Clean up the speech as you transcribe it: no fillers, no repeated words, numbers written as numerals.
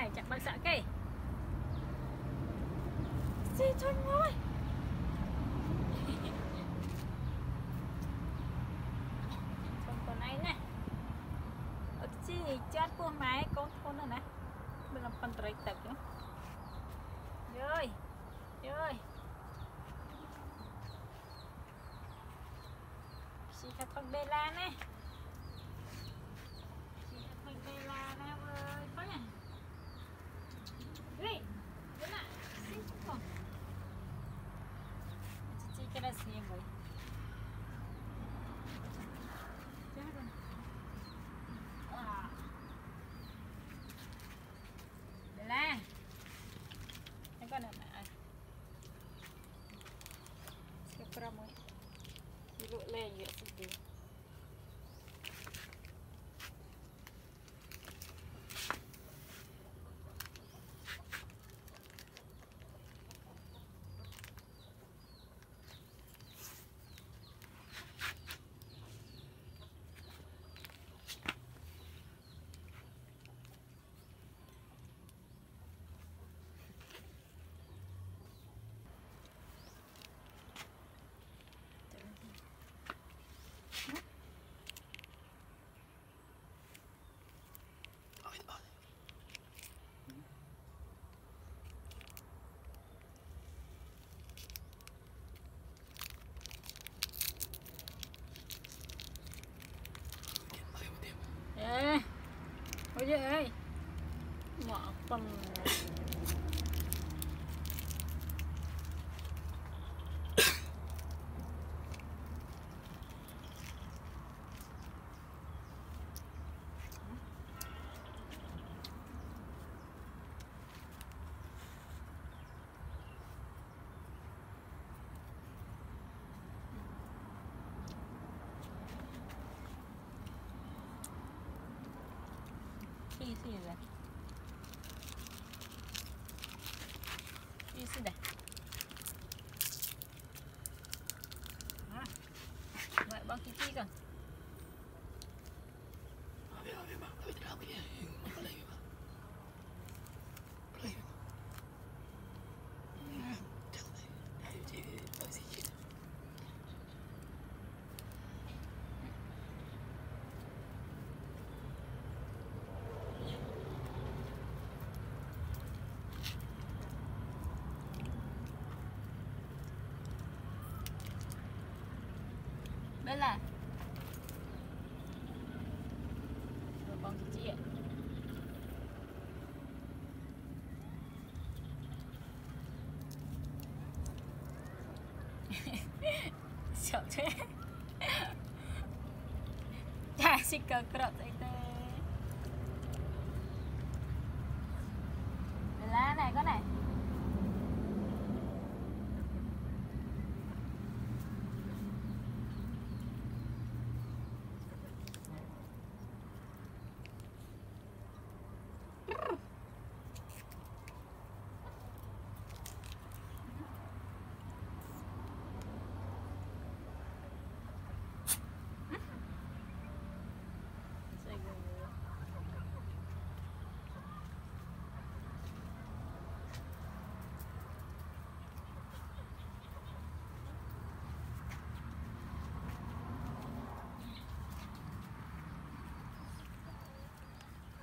này chẳng bao sợ kì gì thôi ngồi con ấy nè ở chi chết của máy con thôn này nè mình làm phần trái tật nữa rồi rồi chị thật con bê la nè chị thật con bê la nè ơi có nè ui đúng ạ xinh không chị cái này xem vậy la cái con này nè cái pram ấy đi lội lên vậy xí ôi giời ơi mỏ phần gì vậy? Gì đây? Vậy bao kí cơ? Bella rồi con chị ạ sợ thế chả xích cờ cờ tay tê Bella này con này